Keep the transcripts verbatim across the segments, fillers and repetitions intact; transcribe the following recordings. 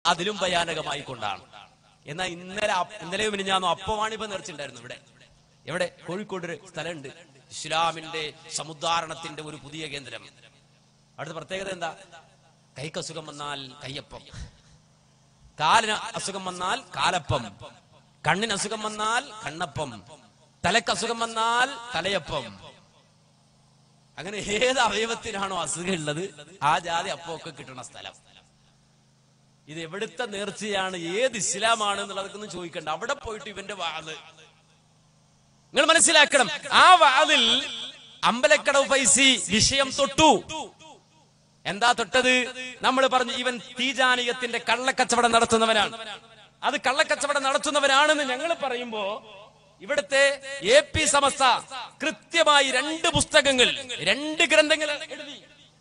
അതിലും ഭയാനകമായി കൊണ്ടാണ്. എന്നാൽ ഇന്നലെ ഇന്നലെ മിനിഞ്ഞാന്നോ അപ്പവാണിഭ നേർച്ചിട്ടുണ്ടായിരുന്നു ഇവിടെ. എവിടെ? കോഴിക്കോട് ഒരു സ്ഥലമുണ്ട്, ഇസ്ലാമിന്റെ സമുദ്ധാരണത്തിന്റെ ഒരു പുതിയ കേന്ദ്രം. അവിടുത്തെ പ്രത്യേകത എന്താ? കൈക്ക് അസുഖം വന്നാൽ കയ്യപ്പം, കാലിന് അസുഖം വന്നാൽ കാലപ്പം, കണ്ണിന് അസുഖം വന്നാൽ കണ്ണപ്പം, തലക്ക് അസുഖം വന്നാൽ തലയപ്പം. അങ്ങനെ ഏത് അവയവത്തിനാണോ അസുഖം ഉള്ളത് ആ ജാതി അപ്പമൊക്കെ കിട്ടുന്ന സ്ഥലം. ഇത് എവിടുത്തെ നേർച്ചയാണ്, ഏത് ഇസ്ലാമാണ് എന്നുള്ളതൊക്കെ ചോദിക്കണ്ട. അവിടെ പോയിട്ട് ഇവന്റെ വാത് നിങ്ങൾ മനസ്സിലാക്കണം. ആ വാതിൽ അമ്പലക്കടവ് ഫൈസി വിഷയം തൊട്ടു. എന്താ തൊട്ടത്? നമ്മൾ പറഞ്ഞു ഇവൻ തീജാനീയത്തിന്റെ കള്ളക്കച്ചവടം നടത്തുന്നവനാണ്. അത് കള്ളക്കച്ചവടം നടത്തുന്നവനാണെന്ന് ഞങ്ങൾ പറയുമ്പോ ഇവിടുത്തെ എ പി സമസ്ത കൃത്യമായി രണ്ട് പുസ്തകങ്ങൾ, രണ്ട് ഗ്രന്ഥങ്ങൾ എഴുതി.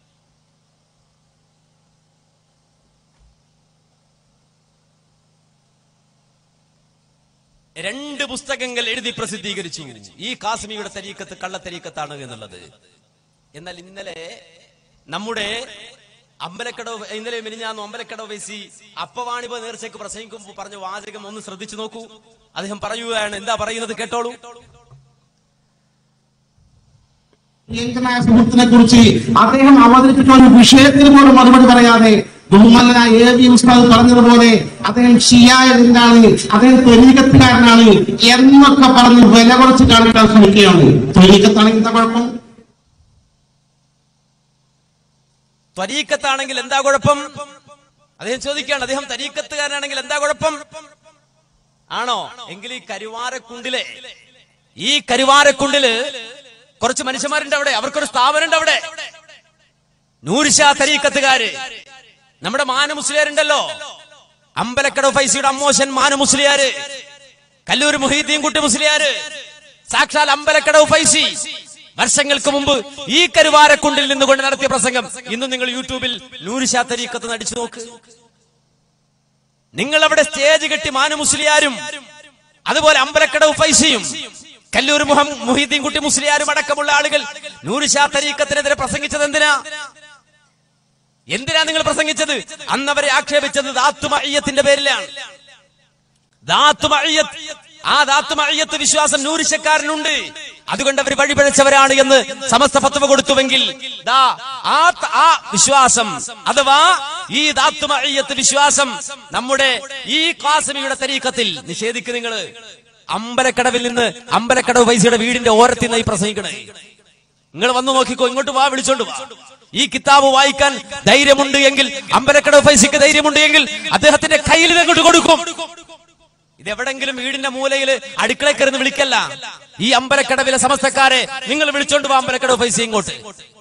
രണ്ട് പുസ്തകങ്ങൾ എഴുതി പ്രസിദ്ധീകരിച്ചു. ഈ കാസിമിയുടെ തരീക്കത്ത് കള്ളത്തരീക്കത്താണ് എന്നുള്ളത്. എന്നാൽ ഇന്നലെ നമ്മുടെ അമ്പലക്കടവ് ഇന്നലെ മിനിഞ്ഞാന്ന് അമ്പലക്കടവ് വൈസി അപ്പവാണിഭ നേർച്ചയ്ക്ക് പ്രസംഗിക്കുമ്പോൾ പറഞ്ഞ വാചകം ഒന്ന് ശ്രദ്ധിച്ചു നോക്കൂ. അദ്ദേഹം പറയുകയാണ്, എന്താ പറയുന്നത് കേട്ടോളൂ. സുഹൃത്തിനെ കുറിച്ച് അദ്ദേഹം അവതരിപ്പിച്ച ഒരു വിഷയത്തിന് പോലും മറുപടി പറയാതെ ബഹുമാനനായ എ വി ഉസ്താദ് പറഞ്ഞതുപോലെ അദ്ദേഹം ഷിയായതിനാണ്, അദ്ദേഹം ത്വരീക്കത്തുകാരനാണ് എന്നൊക്കെ പറഞ്ഞ് വില കുറച്ച് കാണിക്കാൻ ശ്രമിക്കുകയാണ്. ത്വരീക്കത്താണെങ്കിൽ എന്താ കുഴപ്പം? ത്വരീക്കത്താണെങ്കിൽ എന്താ കുഴപ്പം? അദ്ദേഹം ചോദിക്കുകയാണ്. അദ്ദേഹം തരീക്കത്തുകാരനാണെങ്കിൽ എന്താ കുഴപ്പം? ആണോ? എങ്കിൽ ഈ കരുവാരക്കുണ്ടിലെ ഈ കരുവാരക്കുണ്ടില് കുറച്ച് മനുഷ്യന്മാരുണ്ട്. അവിടെ അവർക്കൊരു സ്ഥാപനം ഉണ്ട്. അവിടെ നൂർഷാ തരീക്കത്തുകാര്, നമ്മുടെ മാന മുസ്ലിയാരുണ്ടല്ലോ, അമ്പലക്കടവ് ഫൈസിയുടെ അമ്മോശൻ മാന മുസ്ലിയാര്, കല്ലൂർ മുഹീദ്ദീൻ കുട്ടി മുസ്ലിയാര്, സാക്ഷാൽ അമ്പലക്കടവ് ഫൈസി വർഷങ്ങൾക്ക് മുമ്പ് ഈ കരുവാരക്കുണ്ടിൽ നിന്നുകൊണ്ട് നടത്തിയ പ്രസംഗം ഇന്ന് നിങ്ങൾ യൂട്യൂബിൽ നൂർഷാ തരീക്കത്ത് നടിച്ചു നോക്ക്. നിങ്ങൾ അവിടെ സ്റ്റേജ് കെട്ടി മാന മുസ്ലിയാരും അതുപോലെ അമ്പലക്കടവ് ഫൈസിയും കല്ലൂർ മുഹീദ്ദീൻ കുട്ടി മുസ്ലിയാരും അടക്കമുള്ള ആളുകൾ നൂർഷാ തരീക്കത്തിനെതിരെ പ്രസംഗിച്ചത് എന്തിനാ? എന്തിനാ നിങ്ങൾ പ്രസംഗിച്ചത്? അന്നവരെ ആക്ഷേപിച്ചത് ദാത്തുമഅയ്യത്തിന്റെ പേരിലാണ്. ദാത്തുമഅയ്യത്ത്, ആ ദാത്തുമഅയ്യത്ത് വിശ്വാസം നൂർഷക്കാരനുണ്ട്, അതുകൊണ്ട് അവർ വഴിപഴച്ചവരാണ് എന്ന് സമസ്ത ഫത്വ കൊടുത്തുവെങ്കിൽ ദാ ആ വിശ്വാസം അഥവാ ഈ ദാത്തുമഅയ്യത്ത് വിശ്വാസം നമ്മുടെ ഈ ഖാസിമിയുടെ തരീഖത്തിൽ നിഷേധിക്ക്. നിങ്ങൾ അമ്പലക്കടവിൽ നിന്ന് അമ്പലക്കടവ് ഫൈസിയുടെ വീടിന്റെ ഓരത്തിൽ നിന്നായി പ്രസംഗിക്കണേ. നിങ്ങൾ വന്നു നോക്കിക്കോ, ഇങ്ങോട്ട് വാ, വിളിച്ചോണ്ട് വാ. ഈ കിതാബ് വായിക്കാൻ ധൈര്യമുണ്ട് എങ്കിൽ, അമ്പലക്കടവ് ഫൈസിക്ക് ധൈര്യമുണ്ട് എങ്കിൽ അദ്ദേഹത്തിന്റെ കയ്യിൽ ഇതങ്ങോട്ട് കൊടുക്കും. ഇതെവിടെങ്കിലും വീടിന്റെ മൂലയിൽ അടുക്കളക്കരുന്ന് വിളിക്കല്ല. ഈ അമ്പലക്കടവിലെ സമസ്തക്കാരെ നിങ്ങൾ വിളിച്ചോണ്ട് വാ, അമ്പലക്കടവ് ഫൈസി ഇങ്ങോട്ട്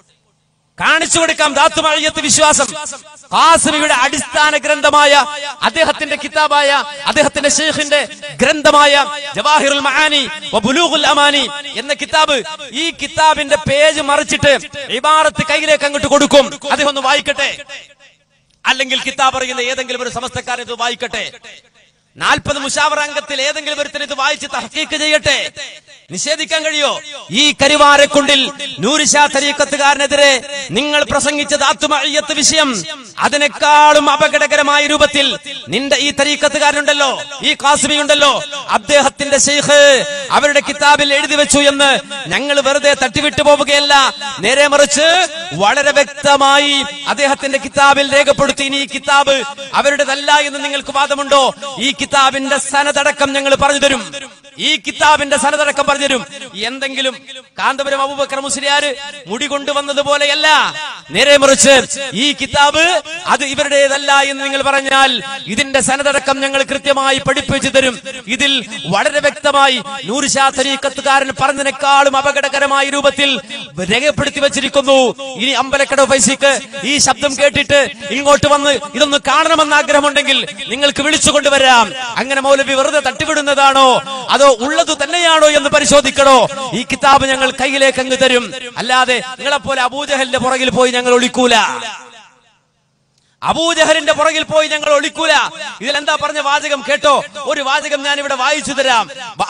കാണിച്ചു കൊടുക്കാം. ദാത്തുമഅയ്യത്ത് വിശ്വാസം ഖാസിമിയുടെ അടിസ്ഥാന ഗ്രന്ഥമായ അദ്ദേഹത്തിന്റെ കിതാബായ അദ്ദേഹത്തിന്റെ ശൈഖിന്റെ ഗ്രന്ഥമായ ജവാഹിറുൽ മആനി വ ബുലൂഗുൽ അമാനി എന്ന കിതാബ്, ഈ കിതാബിന്റെ പേജ് മറിച്ചിട്ട് ഇബാറത്ത് കയ്യിലേക്ക് അങ്ങോട്ട് കൊടുക്കും. അദ്ദേഹം ഒന്ന് വായിക്കട്ടെ. അല്ലെങ്കിൽ കിതാബ് അറിയുന്ന ഏതെങ്കിലും ഒരു സമസ്തക്കാരൻ ഇത് വായിക്കട്ടെ. നാൽപ്പത് മുശാവറ അംഗത്തിൽ ഏതെങ്കിലും ഒരുത്തൻ ഇത് വായിച്ച് തഹ്ഖീഖ് ചെയ്യട്ടെ. നിഷേധിക്കാൻ കഴിയോ? ഈ കരുവാരക്കുണ്ടിൽ നൂർഷാ തരീഖത്തുകാരനെതിരെ നിങ്ങൾ പ്രസംഗിച്ച ദാത്തുമഅയ്യത്ത് വിഷയം അതിനേക്കാളും അപകടകരമായ രൂപത്തിൽ നിന്റെ ഈ തരീഖത്തുകാരനുണ്ടല്ലോ, ഈ ഖാസിമി ഉണ്ടല്ലോ, അദ്ദേഹത്തിന്റെ ശൈഖ് അവരുടെ കിതാബിൽ എഴുതി വെച്ചു എന്ന് ഞങ്ങൾ വെറുതെ തട്ടിവിട്ടു പോവുകയല്ല. നേരെ മറിച്ച് വളരെ വ്യക്തമായി അദ്ദേഹത്തിന്റെ കിതാബിൽ രേഖപ്പെടുത്തി. ഇനി ഈ കിതാബ് അവരുടേതല്ല എന്ന് നിങ്ങൾക്ക് വാദമുണ്ടോ? ഈ കിതാബിന്റെ സനദടക്കം ഞങ്ങൾ പറഞ്ഞു തരും. ഈ കിതാബിന്റെ സനദടക്കം പറഞ്ഞു തരും. എന്തെങ്കിലും കാന്തപുരം അബൂബക്കർ മുസ്ലിയാര് മുടി കൊണ്ടുവന്നതുപോലെയല്ല, നേരെ മറിച്ച് ഈ കിതാബ് അത് ഇവരുടേതല്ല എന്ന് നിങ്ങൾ പറഞ്ഞാൽ ഇതിന്റെ സനദടക്കം ഞങ്ങൾ കൃത്യമായി പഠിപ്പിച്ചു തരും. ഇതിൽ വളരെ വ്യക്തമായി നൂർഷാ തരീഖത്തുകാരൻ പറഞ്ഞതിനേക്കാളും അപകടകരമായ രൂപത്തിൽ രേഖപ്പെടുത്തി വെച്ചിരിക്കുന്നു. ഇനി അമ്പലക്കടവ് ഫൈസിക്ക് ഈ ശബ്ദം കേട്ടിട്ട് ഇങ്ങോട്ട് വന്ന് ഇതൊന്ന് കാണണമെന്ന് ആഗ്രഹമുണ്ടെങ്കിൽ നിങ്ങൾക്ക് വിളിച്ചു കൊണ്ടുവരാം. അങ്ങനെ മൗലവി വെറുതെ തട്ടിവിടുന്നതാണോ അതോ ഉള്ളത് തന്നെയാണോ എന്ന് പരിശോധിക്കണോ? ഈ കിതാബ് ഞങ്ങൾ കയ്യിലേക്ക് അങ്ങ് തരും. അല്ലാതെ നിങ്ങളെപ്പോലെ അബൂജഹലിന്റെ പുറകിൽ പോയി ഞങ്ങൾ ഒളിക്കൂല. അബൂജഹലിന്റെ പുറകിൽ പോയി ഞങ്ങൾ ഒളിക്കൂല. ഇതിലെന്താ പറഞ്ഞ വാചകം കേട്ടോ? ഒരു വാചകം ഞാൻ ഇവിടെ വായിച്ചു തരാം.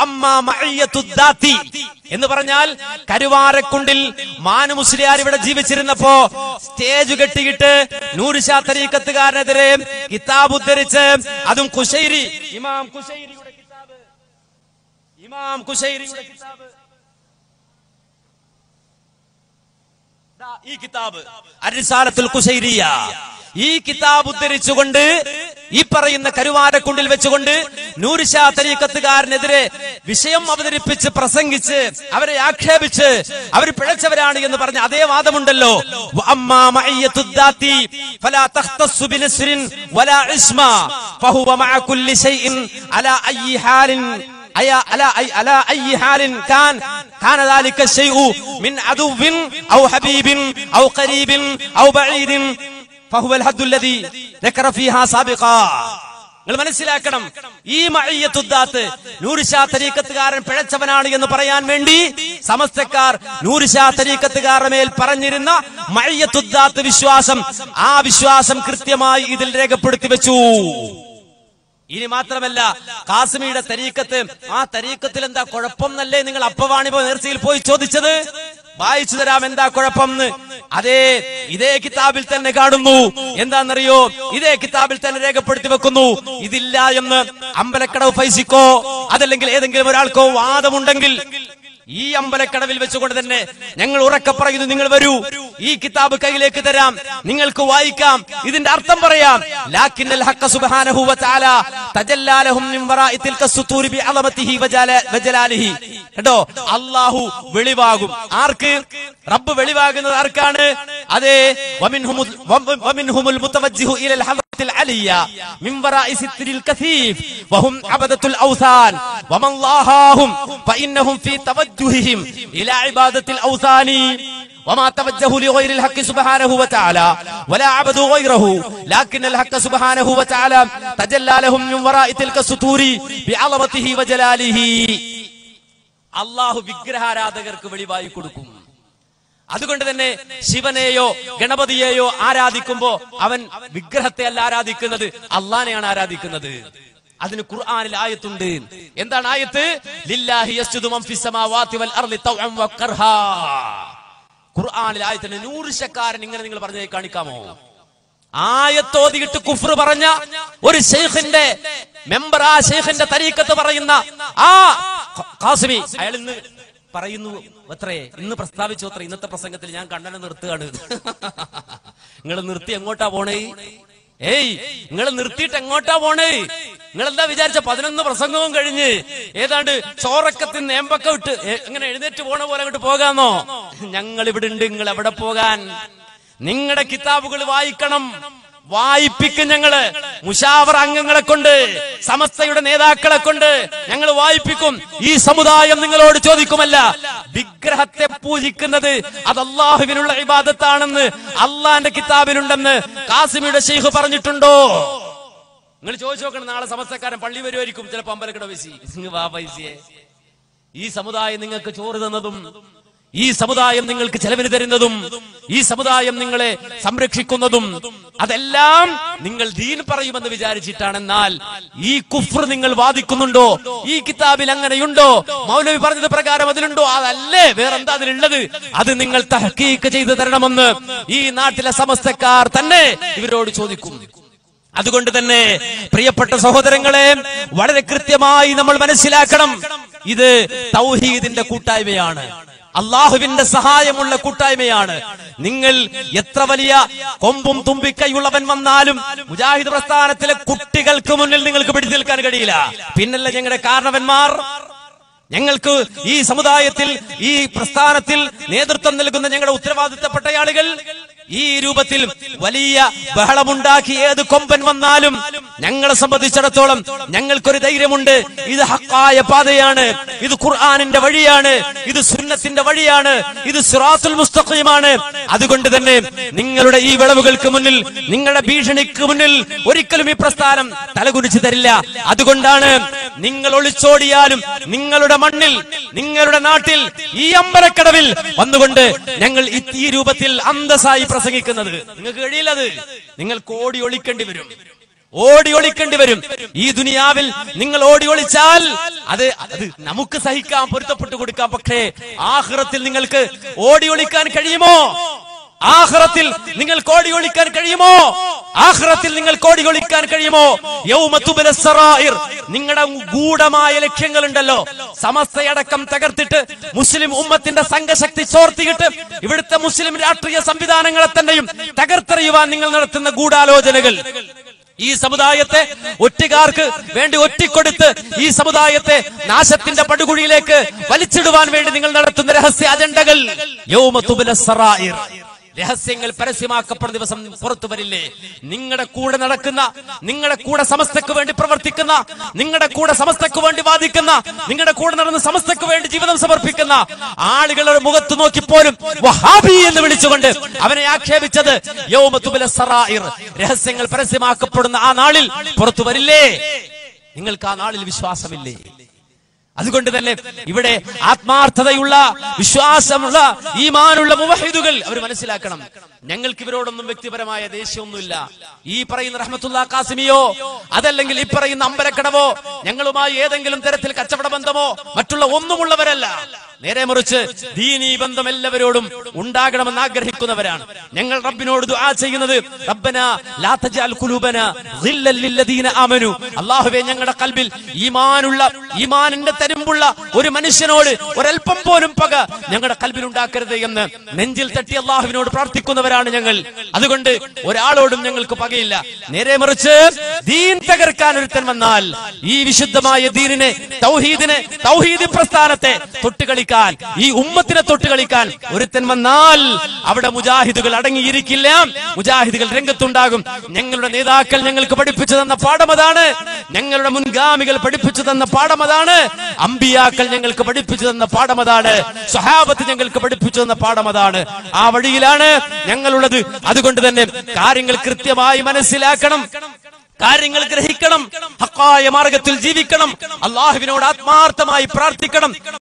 എന്ന് പറഞ്ഞാൽ കരുവാരക്കുണ്ടിൽ മാനു മുസ്ലിയാർ ഇവിടെ ജീവിച്ചിരുന്നപ്പോ സ്റ്റേജ് കെട്ടിയിട്ട് നൂർഷാ തരീഖത്തുകാരനെതിരെ കിതാബ് ഉദ്ധരിച്ച്, അതും കുശൈരി, ഇമാം കുശൈരിയുടെ കിതാബ്, ഇമാം കുശൈരിയുടെ കിതാബ്, ഈ കിതാബ് അർ-റിസാലത്തുൽ ഖുശൈരിയ, ഈ കിതാബ് ഉദ്ധരിച്ചുകൊണ്ട് ഈ പറയുന്ന കരുവാരക്കുണ്ടിൽ വെച്ചുകൊണ്ട് നൂർഷാ തരീഖത്തുകാരനെതിരെ വിഷയം അവതരിപ്പിച്ച് പ്രസംഗിച്ച് അവരെ ആക്ഷേപിച്ച് അവർ പിഴച്ചവരാണ് എന്ന് പറഞ്ഞ അതേ വാദമുണ്ടല്ലോ. വഅമ്മാ മഅയ്യത്തുദ്ദാത്തി ഫലാ തഖ്തസ്സു ബിനസ്രിൻ വലാ ഇസ്മാ ഫഹുവ മഅ കുല്ലി ശൈഇൻ അലാ അയ്യി ഹാലിൻ أي على أي على أي حال كان كان ذلك الشيء من عدو أو حبيب أو قريب أو بعيد فهو الحد الذي ذكر فيها سابقا. നിങ്ങൾ മനസ്സിലാക്കണം, ഈ മഅയ്യത്തുദ്ദാത്ത് നൂർഷാ തരീഖത്തുകാരൻ പിഴച്ചവനാണ് എന്ന് പറയാൻ വേണ്ടി സമസ്തക്കാർ നൂർഷാ തരീഖത്തുകാരുടെ മേൽ പറഞ്ഞിരുന്ന മഅയ്യത്തുദ്ദാത്ത് വിശ്വാസം, ആ വിശ്വാസം കൃത്യമായി ഇതിൽ രേഖപ്പെടുത്തി വെച്ചു. ഇനി മാത്രമല്ല, കാസിമിയുടെ തരീഖത്ത്, ആ തരീഖത്തിൽ എന്താ കുഴപ്പം എന്നല്ലേ നിങ്ങൾ അപ്പവാണിപ്പോ നേർച്ചയിൽ പോയി ചോദിച്ചത്? വായിച്ചു തരാം എന്താ കുഴപ്പം എന്ന്. അതേ ഇതേ കിതാബിൽ തന്നെ കാണുന്നു. എന്താണെന്നറിയോ? ഇതേ കിതാബിൽ തന്നെ രേഖപ്പെടുത്തി വെക്കുന്നു. ഇതില്ല എന്ന് അമ്പലക്കടവ് ഫൈസിക്കോ അതല്ലെങ്കിൽ ഏതെങ്കിലും ഒരാൾക്കോ വാദമുണ്ടെങ്കിൽ ഈ അമ്പലക്കടവിൽ വെച്ചുകൊണ്ട് തന്നെ ഞങ്ങൾ ഉറക്കെ പറയുന്നു, നിങ്ങൾ വരൂ, ഈ കിതാബ് കയ്യിലേക്ക് തരാം, നിങ്ങൾക്ക് വായിക്കാം, ഇതിന്റെ അർത്ഥം പറയാം. ലാക്കിന്നൽ ഹഖ സുബ്ഹാനഹു വ തആല തജല്ലാ ലഹും മിൻ വറാഇ തിൽക സുതൂരി ബിഅളമതിഹി വജലാലിഹി. കേട്ടോ, അല്ലാഹു വെളിവാകും. ആർക്ക്? റബ്ബ് വെളിവാകുന്നത് ആർക്കാണ്? അതെ, വമിൻഹുമുൽ വമിൻഹുമുൽ മുതവജ്ജിഹു ഇലൽ ഹദറത്തിൽ അലിയ മിൻ വറാഇ സിത്രിൽ കസീഫ് വഹും അബദത്തുൽ ഔസാൻ വമൻ ലാഹാഹും ഫഇന്നഹും ഫീ തവജ്ജുഹിഹിം ഇലാ ഇബാദത്തിൽ ഔസാനി وما توجهوا لغير الحق سبحانه وتعالى ولا عبدوا غيره لكن الحق سبحانه وتعالى تجلى لهم من وراء تلك السطور بعظمته وجلاله. അല്ലാഹു വിഗ്രഹാരാധകർക്ക് വെളിവായി കൊടുക്കും. അതുകൊണ്ട് തന്നെ ശിവനെയോ ഗണപതിയെയോ ആരാധിക്കുമ്പോ അവൻ വിഗ്രഹത്തെ അല്ല ആരാധിക്കുന്നത്, അള്ളാനെയാണ് ആരാധിക്കുന്നത്. അതിന് ഖുർആനിൽ ആയത്തുണ്ട്. എന്താണ് ആയത്ത്? ലില്ലാഹി യസ്ജുദു മൻ ഫിസ് സമാവാതി വൽ അർളി തൗഅൻ വ ഖർഹാ. ഖുർആനിൽ ആയത്തിന് നൂർഷക്കാരൻ ഇങ്ങനെ നിങ്ങൾ പറഞ്ഞേ കാണിക്കാമോ? ആയത്തോതിയിട്ട് കുഫ്ർ പറഞ്ഞ ഒരു ശൈഖിന്റെ മെമ്പർ, ആ ശൈഖിന്റെ തരീഖത്ത് പറയുന്ന ആ ഖാസിമി, അയാൾ ഇന്ന് പറയുന്നു അത്രേ, ഇന്ന് പ്രസ്താവിച്ചു അത്ര, ഇന്നത്തെ പ്രസംഗത്തിൽ ഞാൻ കണ്ണനെ നിർത്തുകയാണ്. നിങ്ങൾ നിർത്തി എങ്ങോട്ടാ പോണേ? ഏയ്, നിങ്ങൾ നിർത്തിയിട്ട് എങ്ങോട്ടാ പോണേ? നിങ്ങൾ എന്താ വിചാരിച്ച പതിനൊന്ന് പ്രസംഗവും കഴിഞ്ഞ് ഏതാണ്ട് ചോറക്കത്തിൽ നേമ്പൊക്കെ വിട്ട് എങ്ങനെ എഴുന്നേറ്റ് പോണ പോലെ അങ്ങോട്ട് പോകാന്നോ? ഞങ്ങൾ ഇവിടെ ഉണ്ട്, നിങ്ങൾ എവിടെ പോകാൻ? നിങ്ങളുടെ കിതാബുകൾ വായിക്കണം, വായിപ്പിക്കും. ഞങ്ങള് മുശാവറ അംഗങ്ങളെ കൊണ്ട്, സമസ്തയുടെ നേതാക്കളെ കൊണ്ട് ഞങ്ങൾ വായിപ്പിക്കും. ഈ സമുദായം നിങ്ങളോട് ചോദിക്കുമല്ല, വിഗ്രഹത്തെ പൂജിക്കുന്നത് അത് അല്ലാഹുവിനുള്ള ഇബാദത്താണെന്ന് അള്ളാന്റെ കിതാബിലുണ്ടെന്ന് കാസിമിയുടെ ശൈഖ് പറഞ്ഞിട്ടുണ്ടോ? നിങ്ങൾ ചോദിച്ചു നോക്കണം. നാളെ സമസ്തക്കാരൻ പള്ളി വരുമായിരിക്കും, ചിലപ്പോ അമ്പലക്കട പൈസയെ. വാ പൈസയെ. ഈ സമുദായം നിങ്ങൾക്ക് ചോറ് തന്നതും, ഈ സമുദായം നിങ്ങൾക്ക് ചെലവിന് തരുന്നതും, ഈ സമുദായം നിങ്ങളെ സംരക്ഷിക്കുന്നതും അതെല്ലാം നിങ്ങൾ ദീൻ പറയുമെന്ന് വിചാരിച്ചിട്ടാണെന്നാൽ ഈ കുഫ്ർ നിങ്ങൾ വാദിക്കുന്നുണ്ടോ? ഈ കിതാബിൽ അങ്ങനെയുണ്ടോ? മൗലവി പറഞ്ഞത് പ്രകാരം അതിലുണ്ടോ? അതല്ലേ, വേറെന്താ അതിലുള്ളത്? അത് നിങ്ങൾ തഹ്ഖീഖ് ചെയ്തു തരണമെന്ന് ഈ നാട്ടിലെ സമസ്തക്കാർ തന്നെ ഇവരോട് ചോദിക്കും. അതുകൊണ്ട് തന്നെ പ്രിയപ്പെട്ട സഹോദരങ്ങളെ, വളരെ കൃത്യമായി നമ്മൾ മനസ്സിലാക്കണം, ഇത് തൗഹീദിന്റെ കൂട്ടായ്മയാണ്, അള്ളാഹുവിന്റെ സഹായമുള്ള കൂട്ടായ്മയാണ്. നിങ്ങൾ എത്ര വലിയ കൊമ്പും തുമ്പിക്കൈയുള്ളവൻ വന്നാലും മുജാഹിദ് പ്രസ്ഥാനത്തിലെ കുട്ടികൾക്ക് മുന്നിൽ നിങ്ങൾക്ക് പിടിച്ചു നിൽക്കാൻ കഴിയില്ല. പിന്നല്ല ഞങ്ങളുടെ കാരണവന്മാർ, ഞങ്ങൾക്ക് ഈ സമുദായത്തിൽ ഈ പ്രസ്ഥാനത്തിൽ നേതൃത്വം നൽകുന്ന ഞങ്ങളുടെ ഉത്തരവാദിത്തപ്പെട്ട ആളുകൾ ഈ രൂപത്തിൽ വലിയ ബഹളമുണ്ടാക്കി ഏത് കൊമ്പൻ വന്നാലും ഞങ്ങളെ സംബന്ധിച്ചിടത്തോളം ഞങ്ങൾക്കൊരു ധൈര്യമുണ്ട്. ഇത് ഹക്കായ പാതയാണ്, ഇത് ഖുർആനിന്റെ വഴിയാണ്, ഇത് സുന്നത്തിന്റെ വഴിയാണ്, ഇത് സിറാത്തുൽ മുസ്തഖീമാണ്. അതുകൊണ്ട് തന്നെ നിങ്ങളുടെ ഈ വിളവുകൾക്ക് മുന്നിൽ, നിങ്ങളുടെ ഭീഷണിക്ക് മുന്നിൽ ഒരിക്കലും ഈ പ്രസ്ഥാനം തലകുനിച്ചു തരില്ല. അതുകൊണ്ടാണ് നിങ്ങൾ ഒളിച്ചോടിയാലും നിങ്ങളുടെ മണ്ണിൽ നിങ്ങളുടെ നാട്ടിൽ ഈ അമ്പലക്കടവിൽ വന്നുകൊണ്ട് ഞങ്ങൾ ഈ രൂപത്തിൽ അന്തസ്സായി പ്രസംഗിക്കുന്നത് നിങ്ങൾക്ക് കഴിയില്ലത്. നിങ്ങൾ ഓടി ഒളിക്കേണ്ടി വരും, ഓടി ഒളിക്കേണ്ടി വരും. ഈ ദുനിയാവിൽ നിങ്ങൾ ഓടി ഒളിച്ചാൽ അത് അത് നമുക്ക് സഹിക്കാൻ, പൊരുത്തപ്പെട്ടു കൊടുക്കാം. പക്ഷേ ആഖിറത്തിൽ നിങ്ങൾക്ക് ഓടി ഒളിക്കാൻ കഴിയുമോ? ആഖിറത്തിൽ നിങ്ങൾ കോടി ഒളിക്കാൻ കഴിയുമോ? ആഖിറത്തിൽ നിങ്ങൾ കോടി ഒളിക്കാൻ കഴിയുമോ? യൗമ തുബ്ലസ് സറായിർ. നിങ്ങളുടെ ഗൂഢമായ ലക്ഷ്യങ്ങളുണ്ടല്ലോ, സമസ്തയടക്കം തകർത്തിട്ട് മുസ്ലിം ഉമ്മത്തിന്റെ സംഘശക്തി ചോർത്തിയിട്ട് ഇവിടുത്തെ മുസ്ലിം രാഷ്ട്രീയ സംവിധാനങ്ങളെ തന്നെയും തകർത്തെറിയുവാൻ നിങ്ങൾ നടത്തുന്ന ഗൂഢാലോചനകൾ, ഈ സമുദായത്തെ ഒറ്റുകാർക്ക് വേണ്ടി ഒറ്റിക്കൊടുത്ത് ഈ സമുദായത്തെ നാശത്തിന്റെ പടുകുഴിയിലേക്ക് വലിച്ചിടുവാൻ വേണ്ടി നിങ്ങൾ നടത്തുന്ന രഹസ്യ അജണ്ടകൾ, യൗമ തുബ്ലസ് സറായിർ, രഹസ്യങ്ങൾ പരസ്യമാക്കപ്പെടുന്ന ദിവസം പുറത്തു വരില്ലേ? നിങ്ങളുടെ കൂടെ നടക്കുന്ന, നിങ്ങളുടെ കൂടെ സമസ്തക്ക് വേണ്ടി പ്രവർത്തിക്കുന്ന, നിങ്ങളുടെ കൂടെ സമസ്തക്ക് വേണ്ടി വാദിക്കുന്ന, നിങ്ങളുടെ കൂടെ നടന്ന് സമസ്തക്ക് വേണ്ടി ജീവിതം സമർപ്പിക്കുന്ന ആളുകളുടെ മുഖത്ത് നോക്കിപ്പോലും വഹാബി എന്ന് വിളിച്ചുകൊണ്ട് അവനെ ആക്ഷേപിച്ചത് യൗമ തുബ്ലസ് സറായിർ, രഹസ്യങ്ങൾ പരസ്യമാക്കപ്പെടുന്ന ആ നാളിൽ പുറത്തു വരില്ലേ? നിങ്ങൾക്ക് ആ നാളിൽ വിശ്വാസമില്ലേ? അതുകൊണ്ട് തന്നെ ഇവിടെ ആത്മാർത്ഥതയുള്ള, വിശ്വാസമുള്ള, ഈമാനുള്ള മുവഹിദുകൾ അവർ മനസ്സിലാക്കണം, ഞങ്ങൾക്ക് ഇവരോടൊന്നും വ്യക്തിപരമായ ദേഷ്യമൊന്നുമില്ല. ഈ പറയുന്ന റഹ്മത്തുള്ളാഹി ഖാസിമിയോ അതല്ലെങ്കിൽ ഈ പറയുന്ന അമ്പലക്കടവോ ഞങ്ങളുമായി ഏതെങ്കിലും തരത്തിൽ കച്ചവട ബന്ധമോ മറ്റുള്ള ഒന്നുമുള്ളവരല്ല. നേരെ മറിച്ച് ദീനീ ബന്ധം എല്ലാവരോടും ഉണ്ടാകണമെന്ന് ആഗ്രഹിക്കുന്നവരാണ്. ഞങ്ങൾ റബ്ബിനോട് ദുആ ചെയ്യുന്നത്, റബ്ബനാ ലാ തജഅൽ ഖുലൂബനാ ഗില്ലൽ ലില്ലദീന ആമനു, അല്ലാഹുവേ ഞങ്ങളുടെ ഖൽബിൽ ഈമാനുള്ള, ഈമാനിന്റെ തരുമ്പുള്ള ഒരു മനുഷ്യനോട് ഒരൽപ്പം പോലും പക ഞങ്ങളുടെ ഖൽബിൽ ഉണ്ടാക്കരുത് എന്ന് നെഞ്ചിൽ തട്ടി അല്ലാഹുവിനോട് പ്രാർത്ഥിക്കുന്നവരാണ് ഞങ്ങൾ. അതുകൊണ്ട് ഒരാളോടും ഞങ്ങൾക്ക് പകയില്ല. നേരെ മറിച്ച് ദീൻ തകർക്കാൻ ഒരുത്തൻ വന്നാൽ, ഈ വിശുദ്ധമായ ദീനിനെ, തൗഹീദിനെ, തൗഹീദി പ്രസ്ഥാനത്തെ തൊട്ടുകളി ഈ ഉമ്മത്തിനെ തൊട്ട് കളിക്കാൻ ഒരുത്തൻ വന്നാൽ അവിടെ മുജാഹിദുകൾ അടങ്ങിയിരിക്കില്ല, മുജാഹിദുകൾ രംഗത്തുണ്ടാകും. ഞങ്ങളുടെ നേതാക്കൾ ഞങ്ങൾക്ക് പഠിപ്പിച്ചു തന്ന പാഠമതാണ്, ഞങ്ങളുടെ മുൻഗാമികൾ പഠിപ്പിച്ചു തന്ന പാഠമതാണ്, അമ്പിയാക്കൾ ഞങ്ങൾക്ക് പഠിപ്പിച്ചു തന്ന പാഠമതാണ്, സ്വഹാബത്ത് ഞങ്ങൾക്ക് പഠിപ്പിച്ചു തന്ന പാഠമതാണ്. ആ വഴിയിലാണ് ഞങ്ങളുള്ളത്. അതുകൊണ്ട് തന്നെ കാര്യങ്ങൾ കൃത്യമായി മനസ്സിലാക്കണം, കാര്യങ്ങൾ ഗ്രഹിക്കണം, ഹഖായ മാർഗത്തിൽ ജീവിക്കണം, അല്ലാഹുവിനോട് ആത്മാർത്ഥമായി പ്രാർത്ഥിക്കണം.